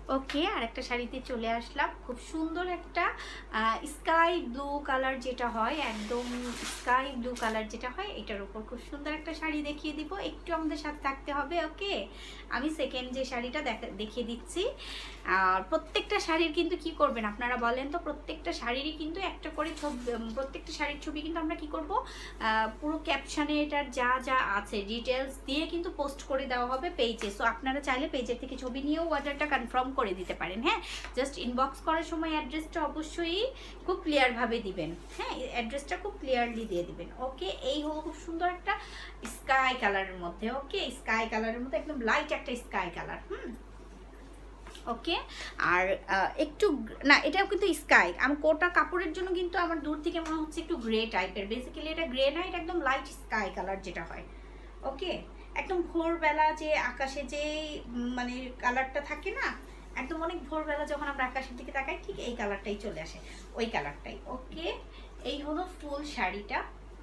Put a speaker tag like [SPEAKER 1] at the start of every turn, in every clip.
[SPEAKER 1] ওকে, আরেকটা শাড়িতে চলে আসলাম। খুব সুন্দর একটা স্কাই ব্লু কালার যেটা হয়, একদম স্কাই ব্লু কালার যেটা হয়, এটার উপর খুব সুন্দর একটা শাড়ি দেখিয়ে দিব। একটু আমাদের সাথে থাকতে হবে। ওকে, আমি সেকেন্ড যে শাড়িটা দেখিয়ে দিচ্ছি। আর প্রত্যেকটা শাড়ির কিন্তু কি করবেন আপনারা বলেন তো, প্রত্যেকটা শাড়িরই কিন্তু একটা করে ছবি, প্রত্যেকটা শাড়ির ছবি কিন্তু আমরা কি করব, পুরো ক্যাপশনে এটার যা যা আছে ডিটেলস দিয়ে কিন্তু পোস্ট করে দেওয়া হবে পেজে। সো আপনারা চাইলে পেজের থেকে ছবি নিয়েও অর্ডারটা কনফার্ম করে দিতে পারেন। হ্যাঁ, জাস্ট ইনবক্স করার সময় অ্যাড্রেসটা অবশ্যই খুব ক্লিয়ারভাবে দিবেন। হ্যাঁ, অ্যাড্রেসটা খুব ক্লিয়ারলি দিয়ে দিবেন। ওকে, এই হলো খুব সুন্দর একটা স্কাই কালারের মধ্যে। ওকে, স্কাই কালারের মধ্যে একদম লাইট একটা স্কাই কালার। ওকে, আর একটু না, এটাও কিন্তু স্কাই। আমি কোটা কাপড়ের জন্য কিন্তু আমার দূর থেকে মনে হচ্ছে একটু গ্রে টাইপের। বেসিক্যালি এটা গ্রে না, এটা একদম লাইট স্কাই কালার যেটা হয়। ওকে, একদম ভোরবেলা যে আকাশে যে মানে কালারটা থাকে না, একদম অনেক ভোরবেলা যখন আমরা আকাশের দিকে তাকাই, ঠিক এই কালারটাই চলে আসে, ওই কালারটাই। ওকে, এই হলো ফুল শাড়িটা,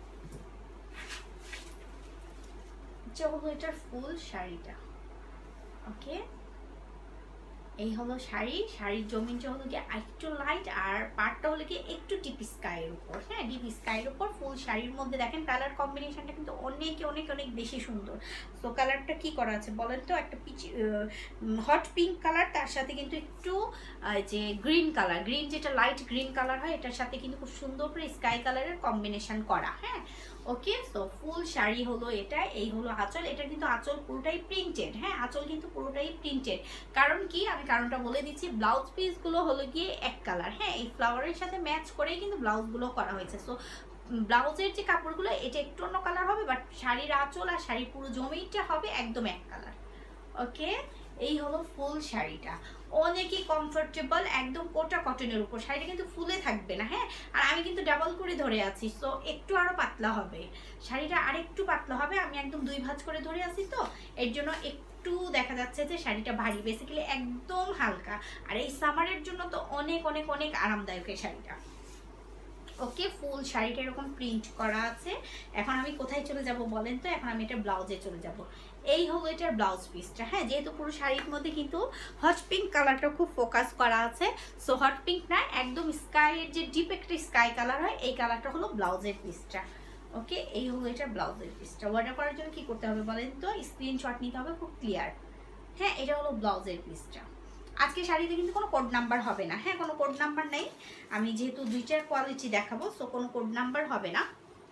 [SPEAKER 1] এটার ফুল শাড়িটা। ওকে, এই হলো শাড়ির জমিনটা হলো কি একটু লাইট, আর পাড়টা হলো কি একটু ডিপ স্কাইয়ের উপর। হ্যাঁ, ডিপ স্কাইয়ের উপর ফুল শাড়ির মধ্যে দেখেন কালার কম্বিনেশনটা কিন্তু অনেক অনেক অনেক বেশি সুন্দর। তো কালারটা কি করা আছে বলেন তো, একটা হট পিঙ্ক কালার, তার সাথে কিন্তু একটু যে গ্রিন কালার, গ্রিন যেটা লাইট গ্রিন কালার হয়, এটার সাথে কিন্তু খুব সুন্দর করে স্কাই কালারের কম্বিনেশন করা। হ্যাঁ, ওকে, সো ফুল শাড়ি হলো এটা। এই হলো আঁচল, এটা কিন্তু আঁচল পুরোটাই প্রিন্টেড। হ্যাঁ, আঁচল কিন্তু পুরোটাই প্রিন্টেড। কারণ কি, আমি কারণটা বলে দিচ্ছি। ব্লাউজ পিসগুলো হলো গিয়ে এক কালার। হ্যাঁ, এই ফ্লাওয়ারের সাথে ম্যাচ করেই কিন্তু ব্লাউজগুলো করা হয়েছে। সো ব্লাউজের যে কাপড়গুলো এটা একটু অন্য কালার হবে, বাট শাড়ির আঁচল আর শাড়ির পুরো জমিটা হবে একদম এক কালার। ওকে, এই হলো ফুল শাড়িটা, অনেকই কমফোর্টেবল, একদম কোটা কটনের উপর। শাড়িটা কিন্তু ফুলে থাকবে না। হ্যাঁ, আর আমি কিন্তু ডাবল করে ধরে আছি, সো একটু আরো পাতলা হবে শাড়িটা, আর একটু পাতলা হবে। আমি একদম 2 ভাঁজ করে ধরে আছি, তো এর জন্য একটু দেখা যাচ্ছে যে শাড়িটা ভারী। বেসিক্যালি একদম হালকা, আর এই সামারের জন্য তো অনেক অনেক অনেক আরামদায়ক এই শাড়িটা। ওকে, ফুল শাড়িটা এরকম প্রিন্ট করা আছে। এখন আমি কোথায় চলে যাব বলেন তো, এখন আমি এটা ব্লাউজে চলে যাব। এই হলো এটার ব্লাউজ পিসটা। হ্যাঁ, যেহেতু পুরো শাড়ির মধ্যে কিন্তু হট পিঙ্ক কালারটা খুব ফোকাস করা আছে, সো হট পিঙ্ক না, একদম স্কাইয়ের যে ডিপ একটা স্কাই কালার হয়, এই কালারটা হলো ব্লাউজের পিসটা। ওকে, এই হলো এটা ব্লাউজের পিসটা। অর্ডার করার জন্য কি করতে হবে বলেন তো, স্ক্রিনশট নিতে হবে খুব ক্লিয়ার। হ্যাঁ, এটা হলো ব্লাউজের পিসটা। আজকে শাড়িতে কিন্তু কোনো কোড নাম্বার হবে না। হ্যাঁ, কোনো কোড নাম্বার নেই, আমি যেহেতু দুইটার কোয়ালিটি দেখাবো, সো কোনো কোড নাম্বার হবে না।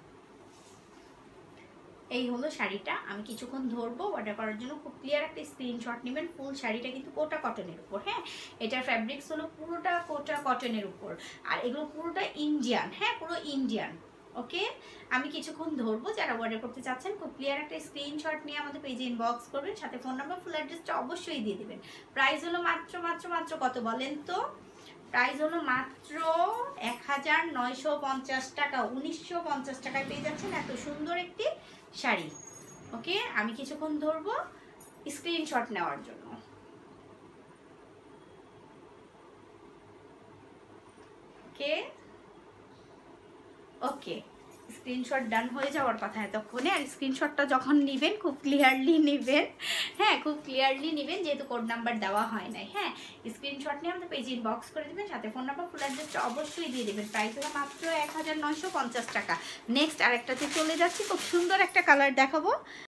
[SPEAKER 1] এই হলো শাড়িটা, আমি কিছুক্ষণ ধরবো। অর্ডার করার জন্য খুব ক্লিয়ার একটা স্ক্রিনশট নেবেন। ফুল শাড়িটা কিন্তু কোটা কটনের উপর। হ্যাঁ, এটার ফ্যাব্রিক্স হলো পুরোটা কোটা কটনের উপর, আর এগুলো পুরোটা ইন্ডিয়ান। হ্যাঁ, পুরো ইন্ডিয়ান। ওকে, আমি কিছুক্ষণ ধরবো। যারা অর্ডার করতে চাচ্ছেন খুব ক্লিয়ার একটা স্ক্রিনশট নিয়ে আমাদের পেজে ইনবক্স করবেন, সাথে ফোন নাম্বার, ফুল অ্যাড্রেসটা অবশ্যই দিয়ে দেবেন। প্রাইস হলো মাত্র মাত্র মাত্র কত বলেন তো, প্রাইস হলো মাত্র 1950 টাকা। 1950 টাকায় পেয়ে যাচ্ছেন এত সুন্দর একটি শাড়ি। ওকে, আমি কিছুক্ষণ ধরবো স্ক্রিনশট নেওয়ার জন্য। ওকে ওকে, স্ক্রিনশট ডান হয়ে যাওয়ার কথা এতক্ষণে। আর স্ক্রিনশটটা যখন নেবেন খুব ক্লিয়ারলি নেবেন। হ্যাঁ, খুব ক্লিয়ারলি নেবেন, যেহেতু কোড নাম্বার দেওয়া হয় নাই। হ্যাঁ, স্ক্রিনশট নিয়ে আমাদের পেজে ইনবক্স করে দেবেন, সাথে ফোন নাম্বার, ফুল অ্যাড্রেসটা অবশ্যই দিয়ে দেবেন। প্রাইস হলো মাত্র 1950 টাকা। নেক্সট আরেকটাতে চলে যাচ্ছি, খুব সুন্দর একটা কালার দেখাবো।